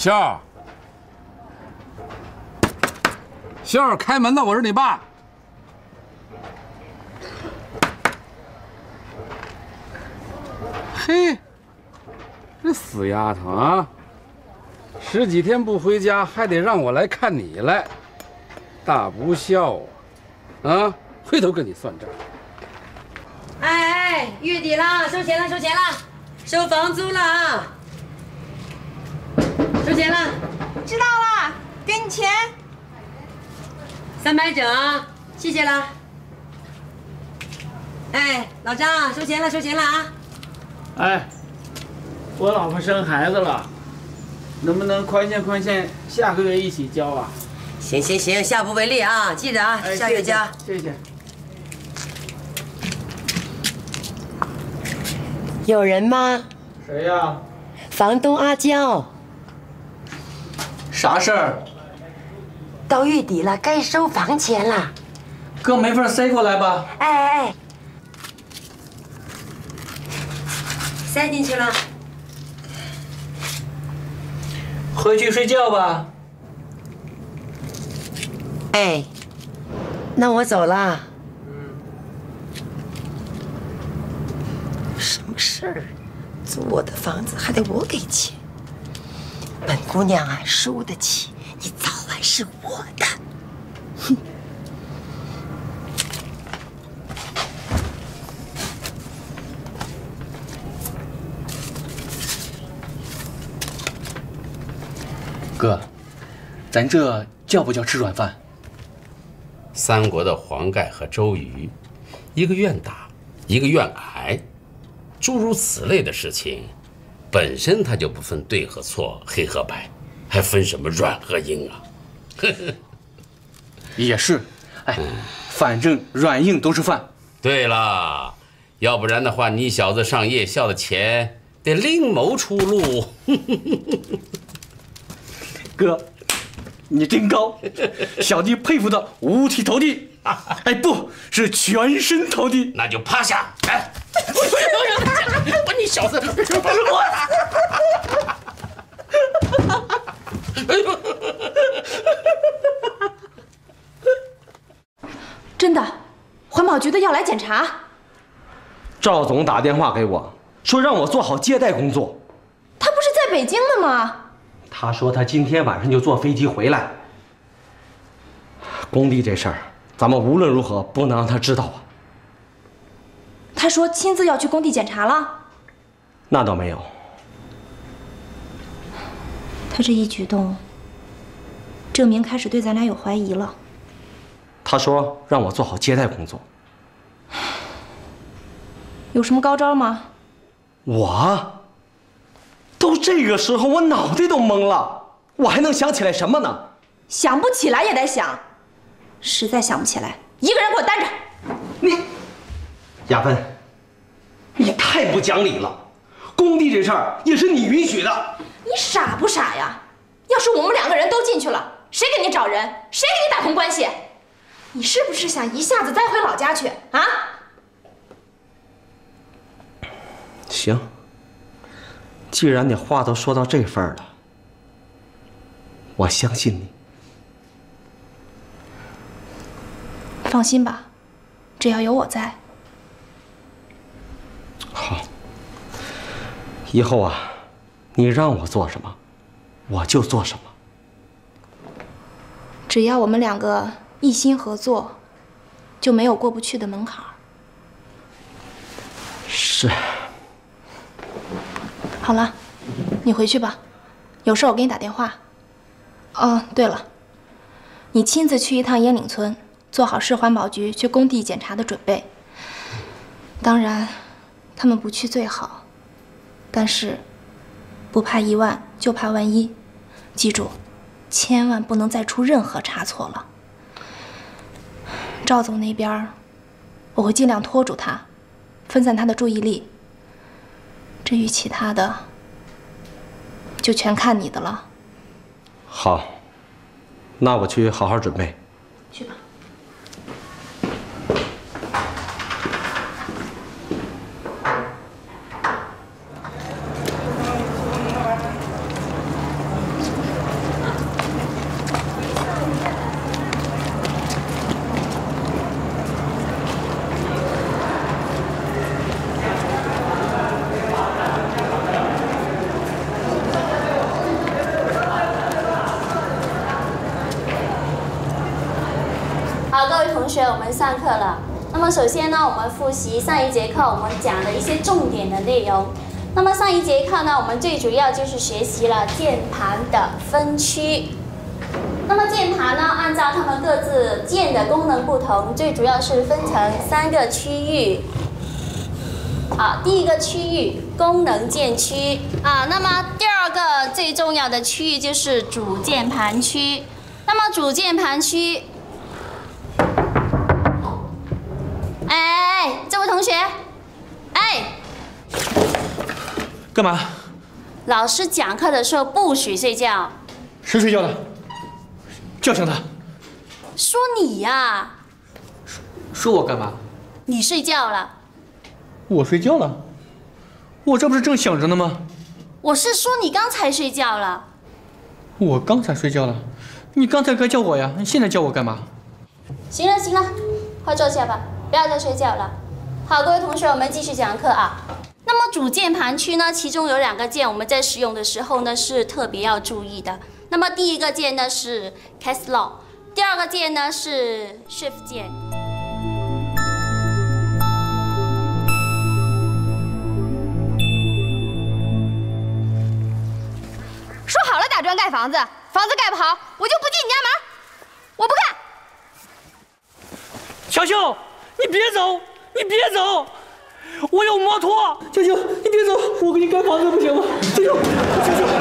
笑儿，笑儿，开门呢！我是你爸。嘿，这死丫头啊！十几天不回家，还得让我来看你来，大不孝啊！啊，回头跟你算账。 哎，月底了，收钱了，收钱了，收房租了啊！收钱了， 知道了，给你钱。 300整啊，谢谢了。哎，老张，收钱了，收钱了啊！ 哎，我老婆生孩子了，能不能宽限，下个月一起交啊？ 行，下不为例啊，记着啊， 哎、 下月交。 谢谢。 有人吗？ 谁呀？ 房东阿娇。 啥事儿？ 到月底了，该收房钱了。 哥没法塞过来吧？ 哎，塞进去了。 回去睡觉吧。 哎，那我走了。什么事儿？租我的房子还得我给钱。本姑娘啊，输得起，你早晚是我的。哼。 哥，咱这叫不叫吃软饭？ 三国的黄盖和周瑜，一个愿打，一个愿挨，诸如此类的事情，本身它就不分对和错、黑和白，还分什么软和硬啊？ 也是，哎，反正软硬都是饭。 对了，要不然的话，你小子上夜校的钱得另谋出路。 哥，你真高，小弟佩服的五体投地。哎，不是全身投地。 那就趴下！哎，我你小子， 真的，环保局的要来检查。 赵总打电话给我，说让我做好接待工作。 他不是在北京的吗？ 他说他今天晚上就坐飞机回来。工地这事儿，咱们无论如何不能让他知道啊。 他说亲自要去工地检查了。 那倒没有。 他这一举动，证明开始对咱俩有怀疑了。 他说让我做好接待工作。 有什么高招吗？ 我？都这个时候，我脑袋都懵了，我还能想起来什么呢？ 想不起来也得想，实在想不起来，一个人给我担着。 你，亚芬，你太不讲理了！工地这事儿也是你允许的。 你傻不傻呀？要是我们2个人都进去了，谁给你找人？谁给你打通关系？你是不是想一下子栽回老家去啊？ 行，既然你话都说到这份儿了，我相信你。 放心吧，只要有我在。 好，以后啊，你让我做什么，我就做什么。 只要我们2个一心合作，就没有过不去的门槛。 是。 好了，你回去吧，有事我给你打电话。哦，对了，你亲自去一趟烟岭村，做好市环保局去工地检查的准备。当然，他们不去最好，但是不怕1万，就怕万一。记住，千万不能再出任何差错了。赵总那边，我会尽量拖住他，分散他的注意力。至于其他的，就全看你的了。 好，那我去好好准备。 去吧。 学，我们上课了。那么首先呢，我们复习上一节课我们讲的一些重点的内容。那么上一节课呢，我们最主要就是学习了键盘的分区。那么键盘呢，按照它们各自键的功能不同，最主要是分成3个区域。第一个区域功能键区那么第2个最重要的区域就是主键盘区。那么主键盘区，这位同学， 干嘛？ 老师讲课的时候不许睡觉。 谁睡觉了？叫醒他。 说你呀。 说我干嘛？ 你睡觉了。 我睡觉了？我这不是正醒着呢吗？ 我是说你刚才睡觉了。 我刚才睡觉了？你刚才该叫我呀，你现在叫我干嘛？ 行了行了，快坐下吧，不要再睡觉了。好，各位同学，我们继续讲课啊。那么主键盘区呢，其中有2个键，我们在使用的时候呢是特别要注意的。那么第一个键呢是 Caps Lock， 第2个键呢是 Shift 键。 说好了打砖盖房子，房子盖不好，我就不进你家门，我不干。 小秀，你别走，你别走，我有摩托。小秀，你别走，我给你盖房子不行吗？小秀，小秀。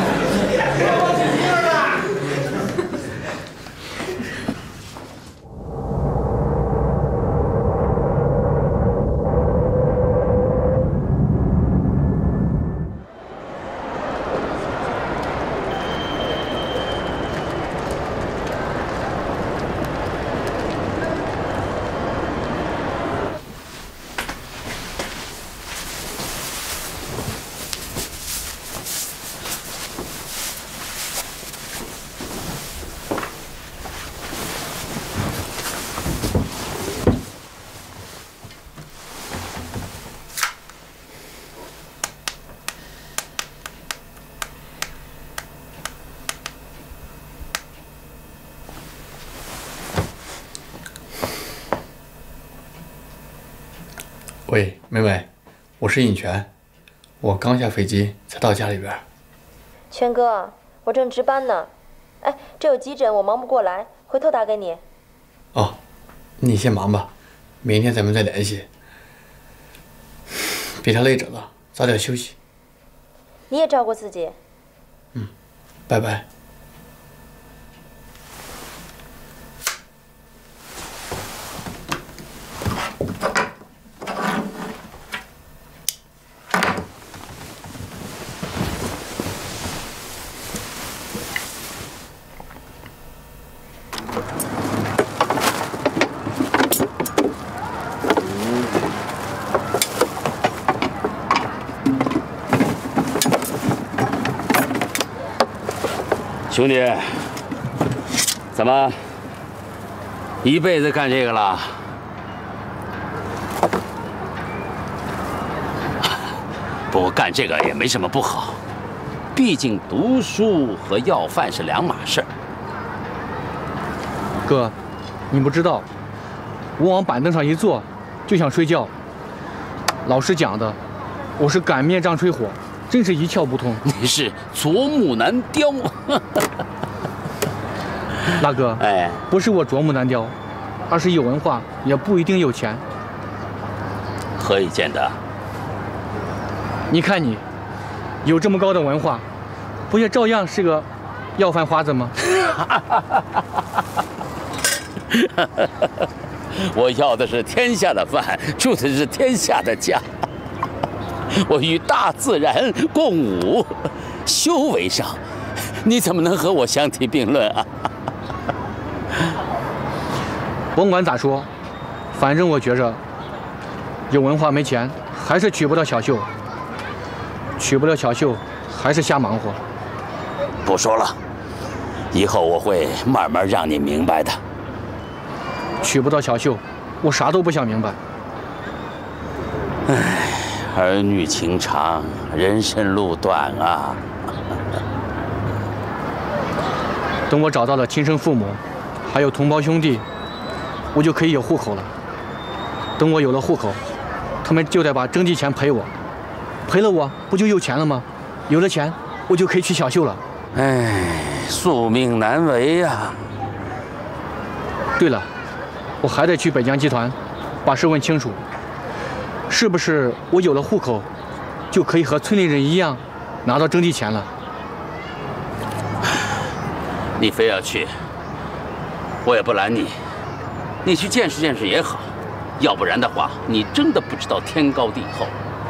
喂，妹妹，我是尹泉，我刚下飞机才到家里边。 泉哥，我正值班呢，这有急诊，我忙不过来，回头打给你。 哦，你先忙吧，明天咱们再联系。别太累着了，早点休息。 你也照顾自己。 拜拜。 兄弟，怎么一辈子干这个了？不过干这个也没什么不好，毕竟读书和要饭是2码事。 哥，你不知道，我往板凳上一坐，就想睡觉。老师讲的，我是擀面杖吹火，真是一窍不通。 你是啄木难雕。 大哥，不是我啄木难雕，而是有文化也不一定有钱。 何以见得？ 你看你，有这么高的文化，不也照样是个要饭花子吗？ 我要的是天下的饭，住的是天下的家。我与大自然共舞，修为上，你怎么能和我相提并论啊？ 甭管咋说，反正我觉着，有文化没钱，还是娶不到小秀；娶不了小秀，还是瞎忙活。 不说了，以后我会慢慢让你明白的。 娶不到小秀，我啥都不想明白。 唉，儿女情长，人生路短啊。 等我找到了亲生父母，还有同胞兄弟， 我就可以有户口了。等我有了户口，他们就得把征集钱赔我，赔了我不就有钱了吗？有了钱，我就可以去小秀了。 哎，宿命难违呀。 对了，我还得去北疆集团，把事问清楚，是不是我有了户口，就可以和村里人一样拿到征集钱了？ 你非要去，我也不拦你。你去见识见识也好，要不然的话，你真的不知道天高地厚。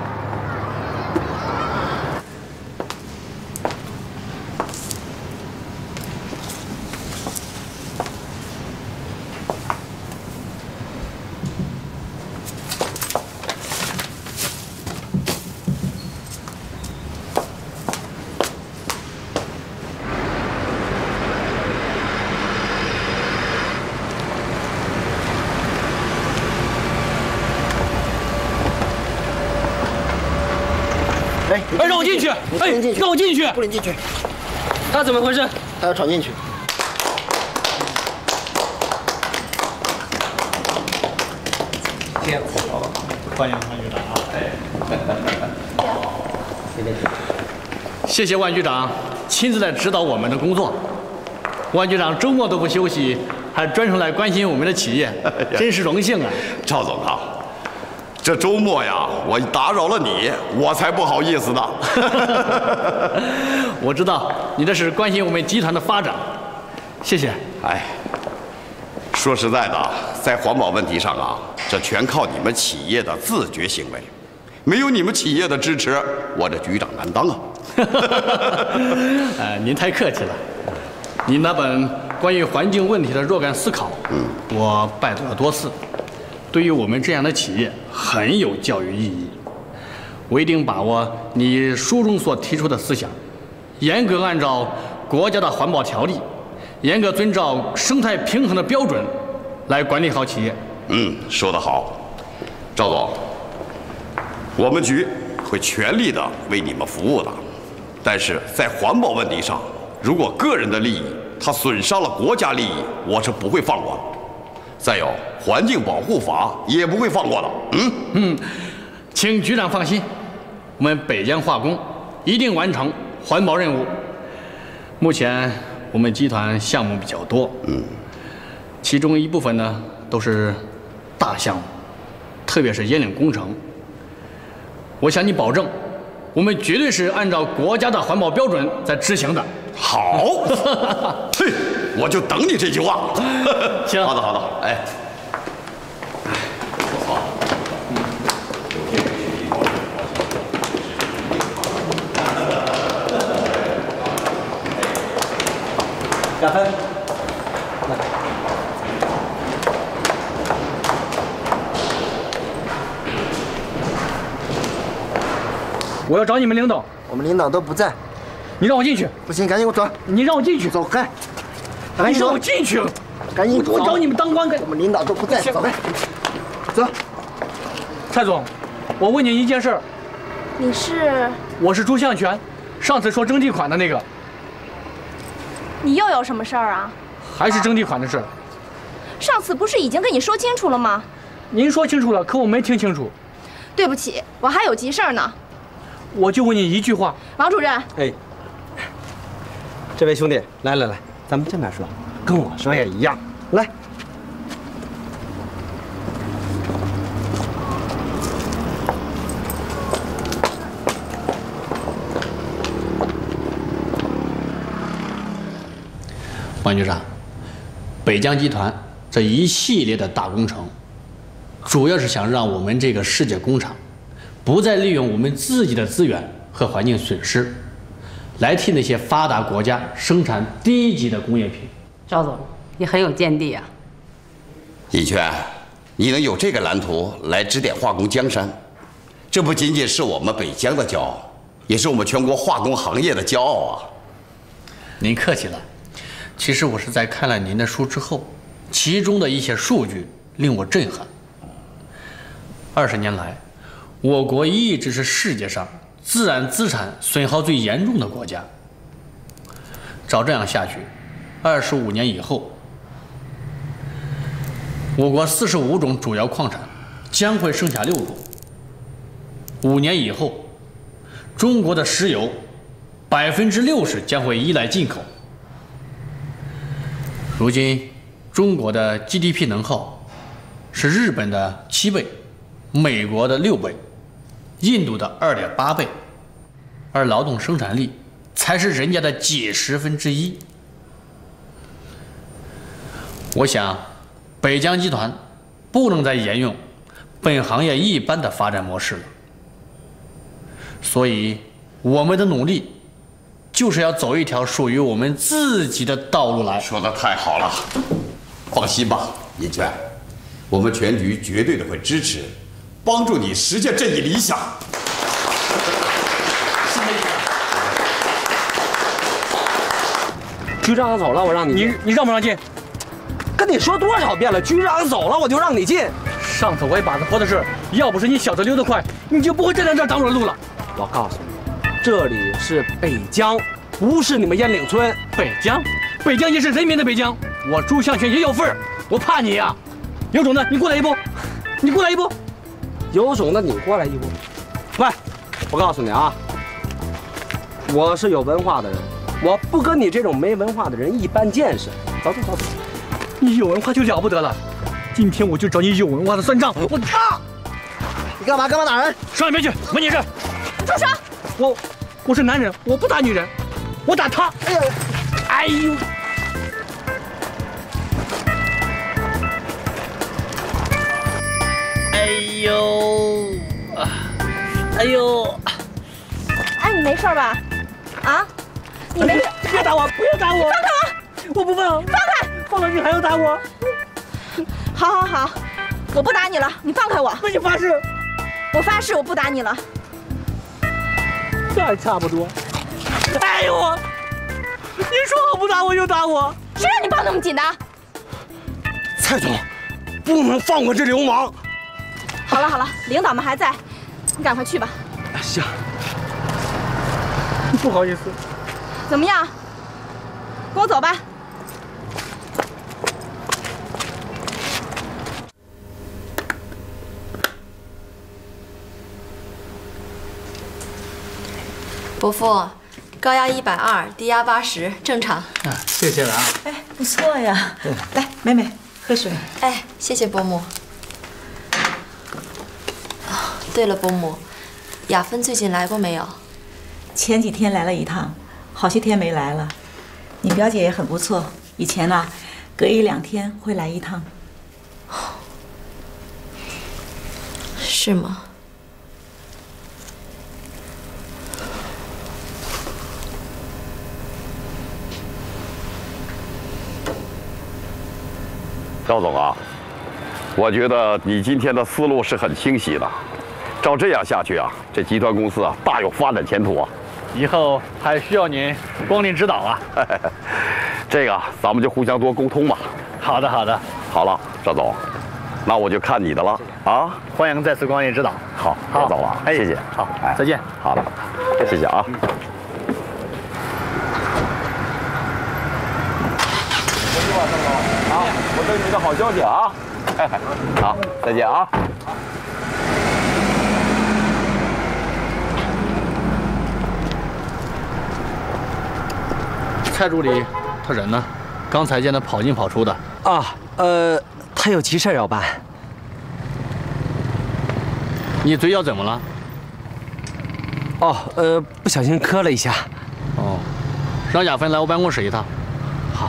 哎，让我进去！哎，让我进去！ 不能进去！ 他怎么回事？ 他要闯进去。 谢欢迎万局长啊！谢谢万局长亲自来指导我们的工作。万局长周末都不休息，还专程来关心我们的企业，真是荣幸啊！ 赵总啊，这周末呀，我打扰了你，我才不好意思呢。 我知道你这是关心我们集团的发展，谢谢。 哎，说实在的，在环保问题上啊，这全靠你们企业的自觉行为，没有你们企业的支持，我这局长难当啊。 您太客气了。您那本关于环境问题的若干思考，我拜读了多次，对于我们这样的企业很有教育意义。我一定把握你书中所提出的思想，严格按照国家的环保条例，严格遵照生态平衡的标准来管理好企业。 说得好，赵总，我们局会全力的为你们服务的。但是在环保问题上，如果个人的利益它损伤了国家利益，我是不会放过的。再有，环境保护法也不会放过的。 请局长放心，我们北疆化工一定完成环保任务。目前我们集团项目比较多，其中一部分呢都是大项目，特别是烟岭工程。我向你保证，我们绝对是按照国家的环保标准在执行的。 好，嘿，我就等你这句话。 行， 好的，好的，哎。 亚芬，来。 我要找你们领导。 我们领导都不在。 你让我进去。 不行，赶紧给我走。 你让我进去。 走开。 你让我进去。 赶紧走。 我找你们当官干。 我们领导都不在，走开。走。 蔡总，我问你一件事儿。 你是？ 我是朱向全，上次说征集款的那个。 你又有什么事儿啊？ 还是征集款的事。 上次不是已经跟你说清楚了吗？ 您说清楚了，可我没听清楚。 对不起，我还有急事儿呢。 我就问你一句话， 王主任。 哎，这位兄弟，来，咱们正面说，跟我说也一样。来。 王局长，北疆集团这一系列的大工程，主要是想让我们这个世界工厂不再利用我们自己的资源和环境损失，来替那些发达国家生产低级的工业品。 赵总，你很有见地啊！ 以全，你能有这个蓝图来指点化工江山，这不仅仅是我们北疆的骄傲，也是我们全国化工行业的骄傲啊！ 您客气了。其实我是在看了您的书之后，其中的一些数据令我震撼。20年来，我国一直是世界上自然资产损耗最严重的国家。照这样下去，25年以后， 我国45种主要矿产将会剩下6种。5年以后，中国的石油60%将会依赖进口。如今，中国的 GDP 能耗是日本的7倍，美国的6倍，印度的2.8倍，而劳动生产力才是人家的几10分之一。我想，北疆集团不能再沿用本行业一般的发展模式了。所以，我们的努力就是要走一条属于我们自己的道路来。 说得太好了，放心吧，银泉，我们全局绝对的会支持，帮助你实现这一理想。 局长走了，我让你你让不让进？ 跟你说多少遍了，局长走了我就让你进。 上次我也把他说的是，要不是你小子溜得快，你就不会站在这儿挡我的路了。 我告诉你，这里是北疆，不是你们烟岭村。 北疆，北疆也是人民的北疆，我朱向全也有份儿。我怕你呀，有种的你过来一步，你过来一步， 有种的你过来一步。喂，我告诉你啊，我是有文化的人，我不跟你这种没文化的人一般见识。走走走走， 你有文化就了不得了。今天我就找你有文化的算账。我操！你干嘛打人？ 上一边去，没你事。 住手！ 我是男人，我不打女人，我打他。哎呦！哎呦！哎呦！ 哎，你没事吧？啊？你没事？ 别打我！不要打我！ 放开我！ 我不放！ 放开！ 放了你还要打我？ 好，我不打你了，你放开我。 那你发誓？ 我发誓我不打你了。 这还差不多。哎呦！你说好不打我就打我， 谁让你抱那么紧的？ 蔡总，不能放过这流氓。 好了，领导们还在，你赶快去吧。 行。 不好意思。 怎么样？跟我走吧。 伯父，高压120，低压80，正常。 谢谢了啊。 哎，不错呀。来，美美，喝水。 哎，谢谢伯母。对了，伯母，雅芬最近来过没有？ 前几天来了一趟，好些天没来了。你表姐也很不错，以前呢，隔1、2天会来一趟。 是吗？ 赵总啊，我觉得你今天的思路是很清晰的。照这样下去啊，这集团公司啊大有发展前途啊！ 以后还需要您光临指导啊。 这个咱们就互相多沟通吧。 好的。 好了，赵总，那我就看你的了啊！ 欢迎再次光临指导。 好，我走了，谢谢。 好，再见。 好的，谢谢啊。好，我等你的好消息啊！好，再见啊！ 蔡助理，他人呢？刚才见他跑进跑出的。 啊，他有急事要办。 你嘴角怎么了？ 哦，不小心磕了一下。 哦，让雅芬来我办公室一趟。 好。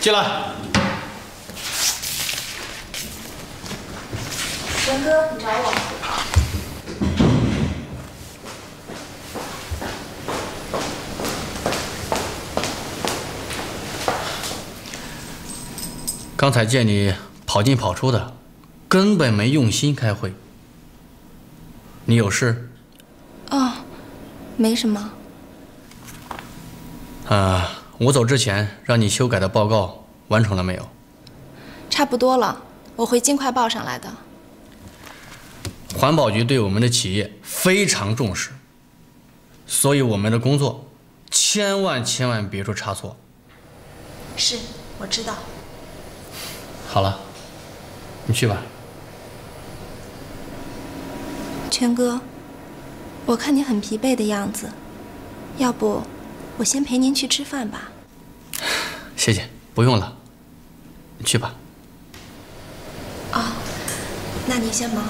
进来。 元哥，你找我？ 刚才见你跑进跑出的，根本没用心开会。你有事？ 哦，没什么。 我走之前让你修改的报告完成了没有？ 差不多了，我会尽快报上来的。 环保局对我们的企业非常重视，所以我们的工作千万别出差错。 是，我知道。 好了，你去吧。 全哥，我看你很疲惫的样子，要不我先陪您去吃饭吧？ 谢谢，不用了，你去吧。 哦，那你先忙。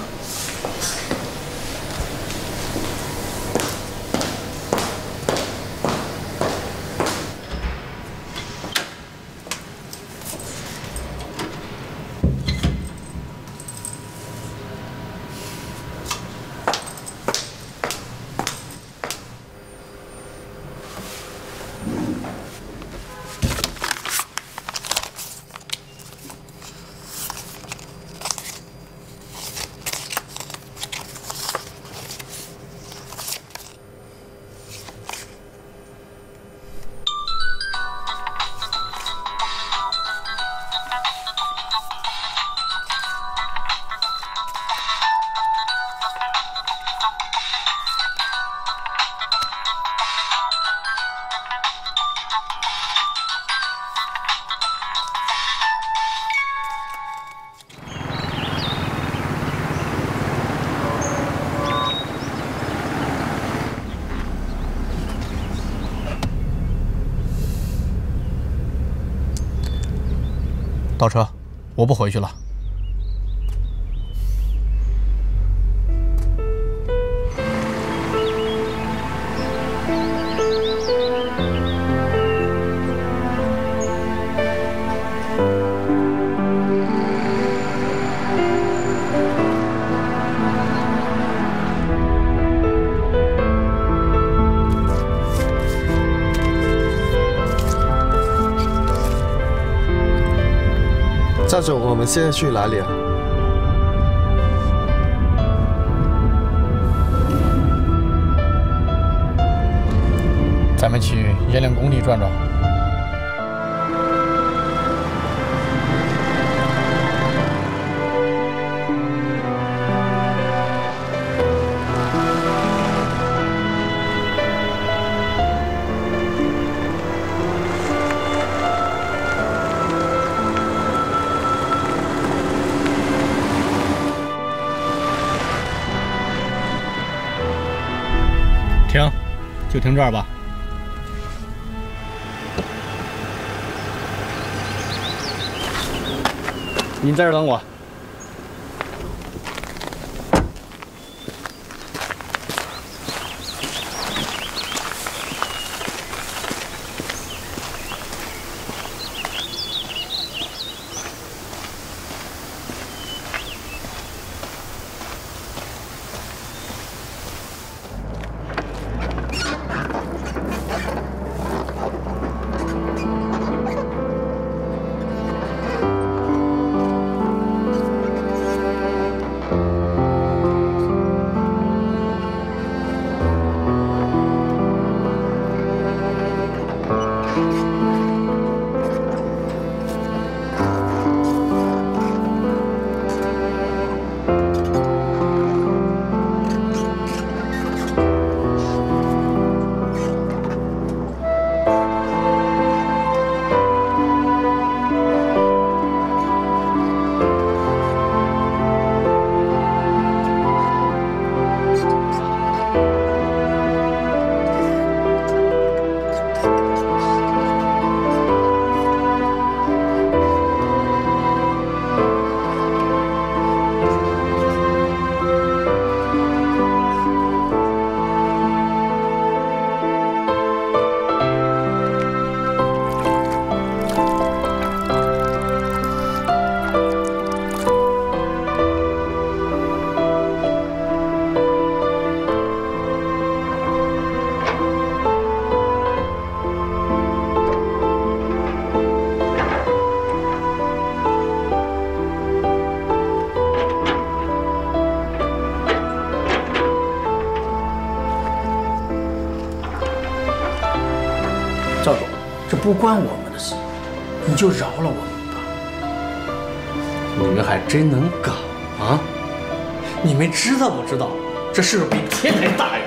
倒车，我不回去了。 赵总，我们现在去哪里啊？ 咱们去冶炼工地转转。停，就停这儿吧。您在这儿等我。 赵总，这不关我们的事，你就饶了我们吧。 你们还真能搞啊！你们知道不知道，这事比天还大呀！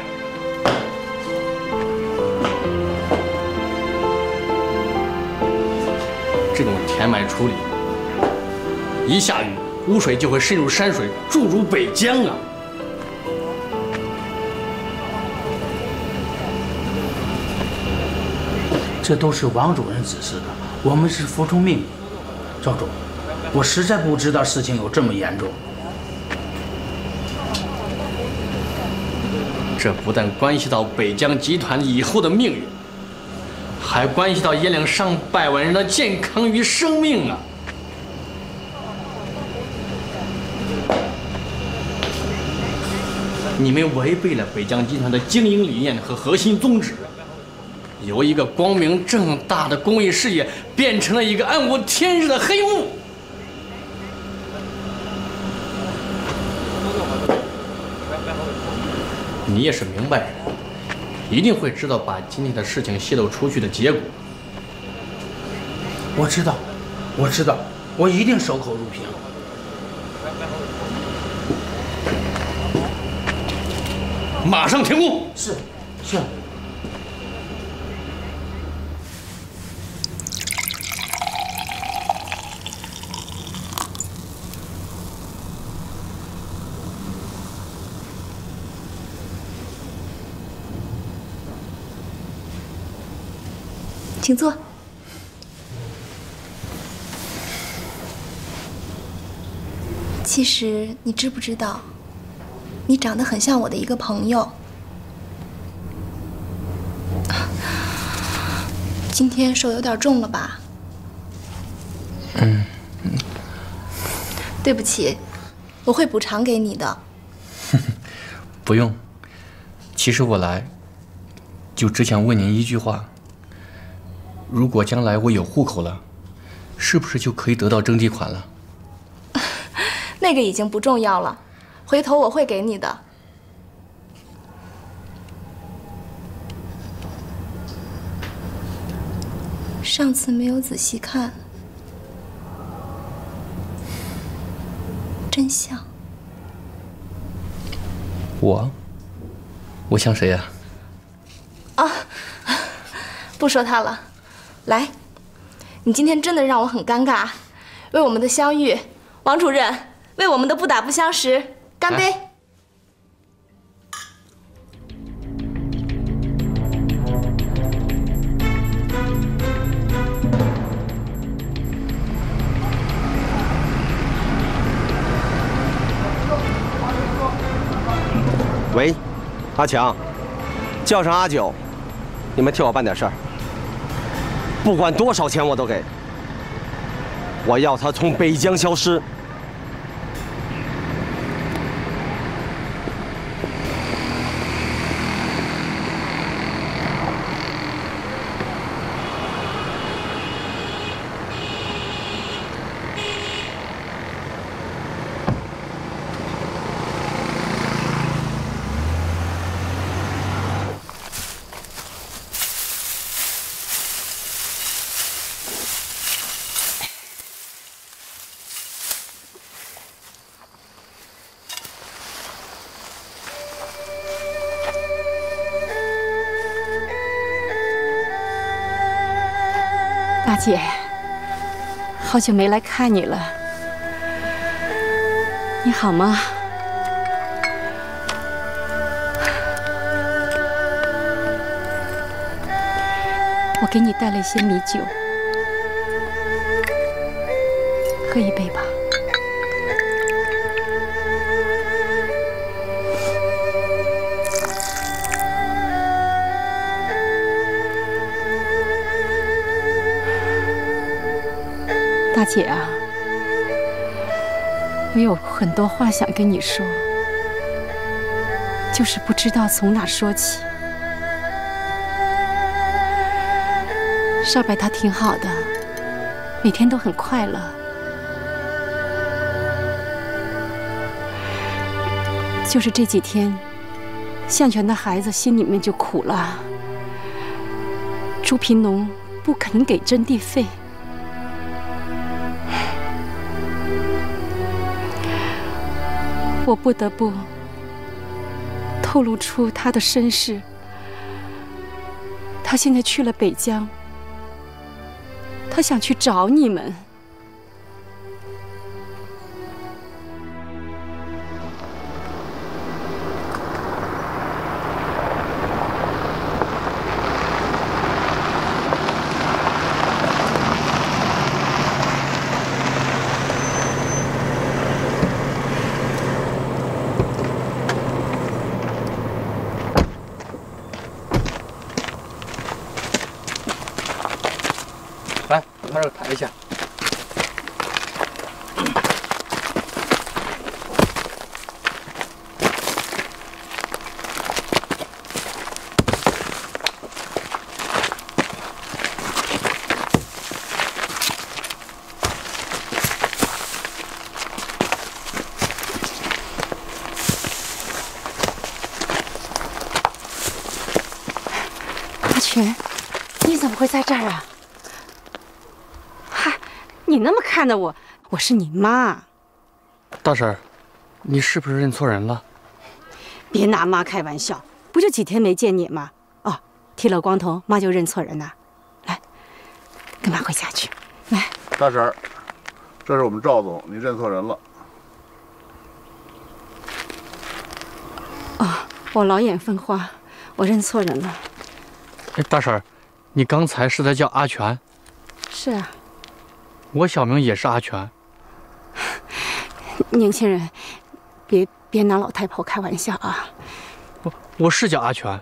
这种填埋处理，一下雨，污水就会渗入山水，注入北江啊！ 这都是王主任指示的，我们是服从命令。赵总，我实在不知道事情有这么严重。 这不但关系到北江集团以后的命运，还关系到烟岭上百万人的健康与生命啊！你们违背了北江集团的经营理念和核心宗旨，由一个光明正大的公益事业变成了一个暗无天日的黑幕。你也是明白人，一定会知道把今天的事情泄露出去的结果。 我知道，我一定守口如瓶。 马上停工。 是。 请坐。其实你知不知道，你长得很像我的一个朋友。今天手有点重了吧？对不起，我会补偿给你的。 不用，其实我来就只想问您一句话。如果将来我有户口了，是不是就可以得到征集款了？ 那个已经不重要了，回头我会给你的。上次没有仔细看，真像。 我像谁呀？ 啊，不说他了。来，你今天真的让我很尴尬，为我们的相遇，王主任，为我们的不打不相识，干杯！ 喂，阿强，叫上阿九，你们替我办点事儿。不管多少钱我都给，我要他从北疆消失。 大姐，好久没来看你了，你好吗？我给你带了一些米酒，喝一杯吧。大姐啊，我有很多话想跟你说，就是不知道从哪说起。少白他挺好的，每天都很快乐。就是这几天，向全的孩子心里面就苦了， 朱平农不肯给征地费。我不得不透露出他的身世。他现在去了北疆，他想去找你们。 来，把这抬一下。 阿全，你怎么会在这儿啊？ 你那么看着我，我是你妈。 大婶，你是不是认错人了？ 别拿妈开玩笑，不就几天没见你吗？哦，剃了光头，妈就认错人了。来，跟妈回家去。来， 大婶，这是我们赵总，你认错人了。 哦，我老眼昏花，我认错人了。 哎，大婶，你刚才是在叫阿全？ 是啊。 我小名也是阿全。 年轻人，别拿老太婆开玩笑啊！ 我是叫阿全。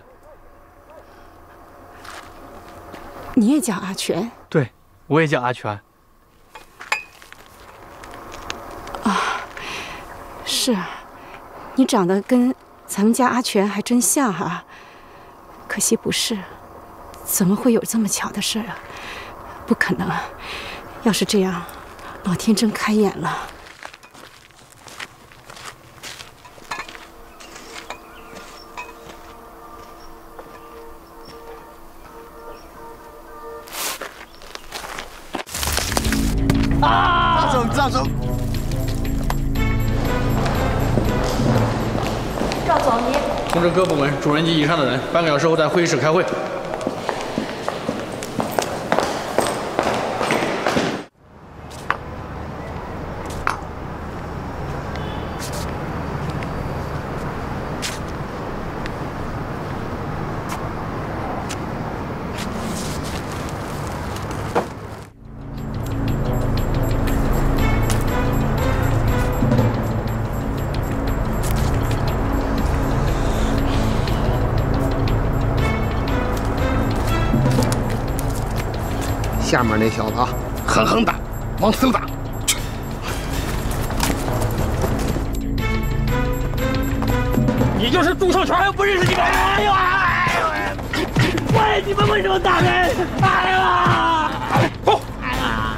你也叫阿全？ 对，我也叫阿全。 啊，是啊，你长得跟咱们家阿全还真像哈。可惜不是，怎么会有这么巧的事啊？不可能。 要是这样，老天真开眼了。 啊！扎手！ 赵总，您通知各部门主任级以上的人，半个小时后在会议室开会。 下面那小子啊，狠狠打，往死里打！ 你就是朱寿全，还不认识你们？哎呦！喂，你们为什么打人？哎呀！走！哎呀！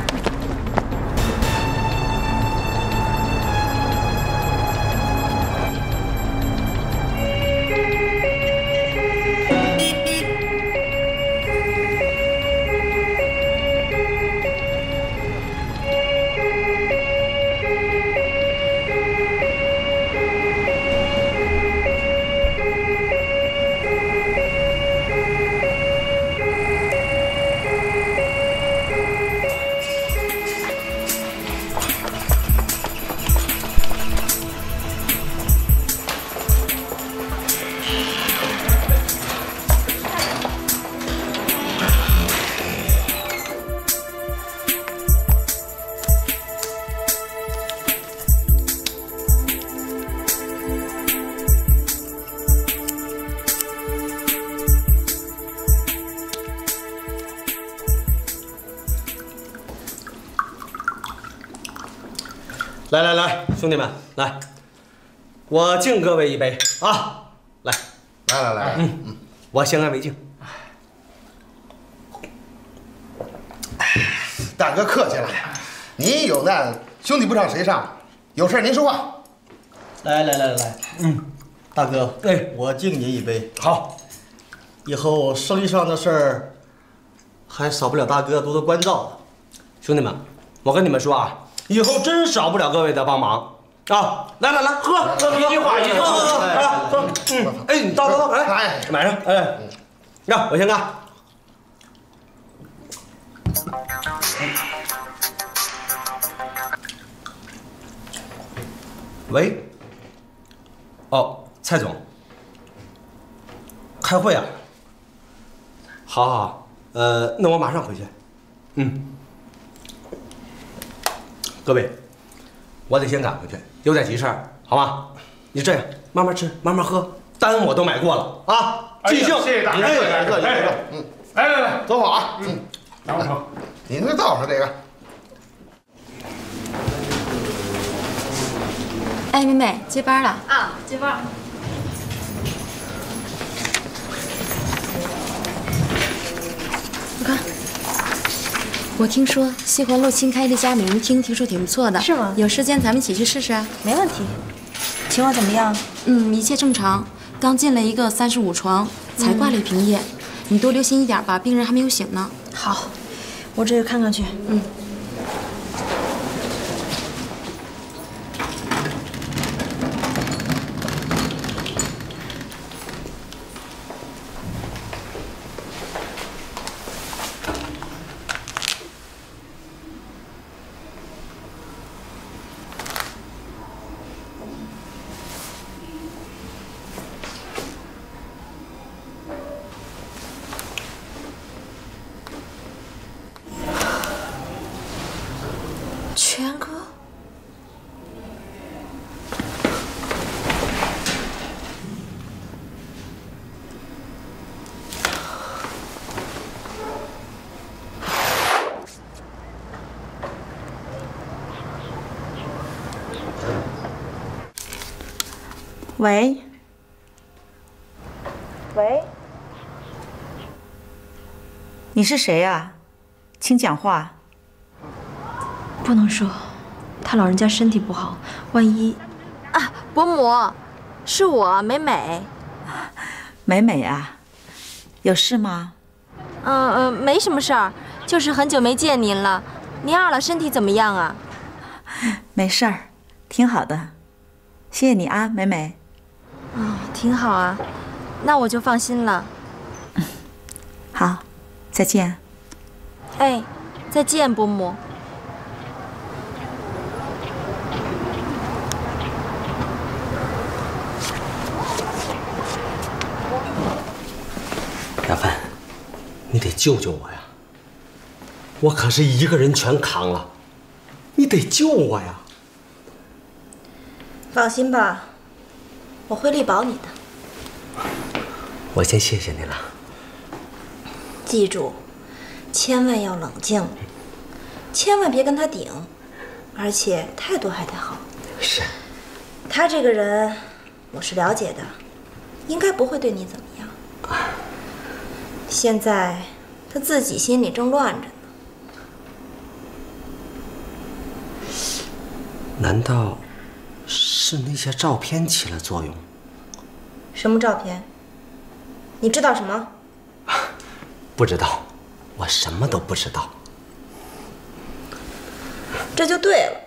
来来来，兄弟们，来，我敬各位一杯啊！来，我先干为敬。 大哥客气了，您有难兄弟不上谁上？有事您说话。 来，大哥，我敬您一杯。 好， 以后生意上的事儿， 还少不了大哥多多关照。兄弟们，我跟你们说啊，以后真少不了各位的帮忙啊！来，喝，一句话，喝。哎，你倒，来，买上，哎，让我先干。喂，哦，蔡总，开会啊？好，那我马上回去。各位，我得先赶回去，有点急事儿，好吗？你这样，慢慢吃，慢慢喝，单我都买过了啊！尽兴， 谢谢大哥，客气。来，走好啊。拿我手，你那倒是这个。 哎，美美，接班了啊，接班。 你看，我听说西环路新开的家美容厅，听说挺不错的， 是吗？ 有时间咱们一起去试试啊。 没问题。情况怎么样？ 一切正常。刚进了一个35床，才挂了1瓶液，你多留心一点吧，病人还没有醒呢。 好，我这个看看去。 全哥， 喂，你是谁呀？请讲话。 不能说，他老人家身体不好，万一…… 啊，伯母，是我美美。 美美啊，有事吗？ 没什么事儿，就是很久没见您了。您二老身体怎么样啊？ 没事儿，挺好的。谢谢你啊，美美。 挺好啊，那我就放心了。 好，再见。 哎，再见，伯母。 亚芬，你得救救我呀！我可是一个人全扛了，你得救我呀！ 放心吧，我会力保你的。 我先谢谢你了。 记住，千万要冷静，千万别跟他顶，而且态度还得好。 是。 他这个人，我是了解的，应该不会对你怎么样。现在他自己心里正乱着呢。 难道是那些照片起了作用？ 什么照片？你知道什么？ 不知道，我什么都不知道。 这就对了。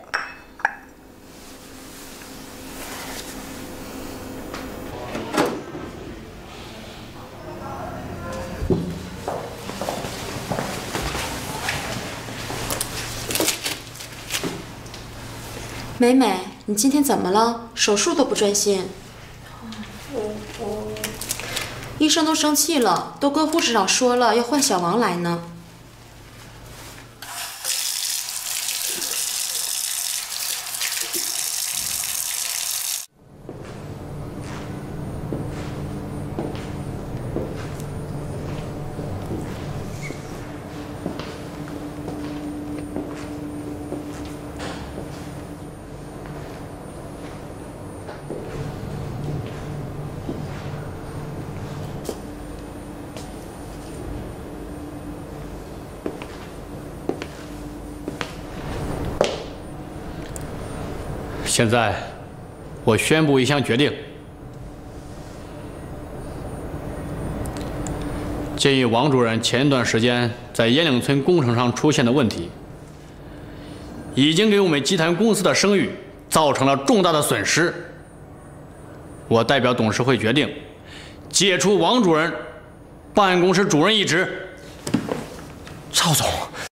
美美，你今天怎么了？手术都不专心。医生都生气了，都跟护士长说了，要换小王来呢。 现在，我宣布一项决定： 鉴于王主任前一段时间在烟岭村工程上出现的问题，已经给我们集团公司的声誉造成了重大的损失。我代表董事会决定，解除王主任办公室主任一职。 赵总。